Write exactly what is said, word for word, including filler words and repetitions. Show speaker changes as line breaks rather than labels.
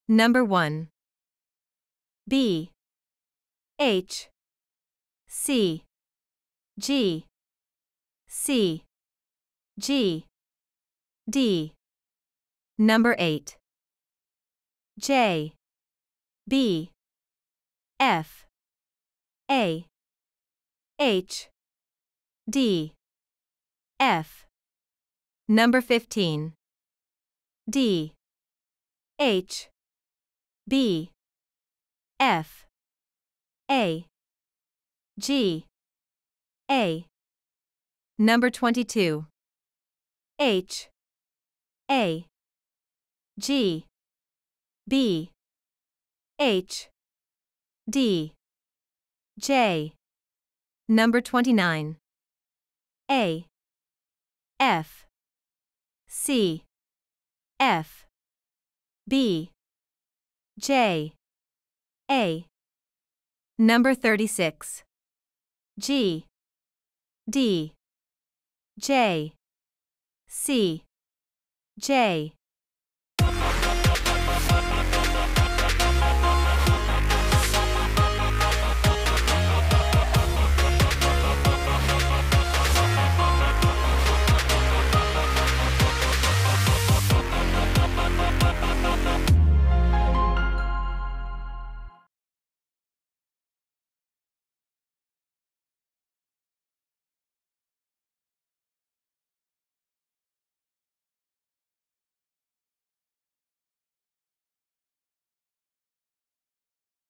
Number one. B. H. C. G. C. G. D. Number eight. J. B. F. A. H. D. F. Number fifteen. D. H. B. F. A. G. A. Number twenty-two. H. A. G. B. H. D. J. Number twenty-nine. A. F. C. F. B. J. A. Number thirty-six. G. D. J. C. J.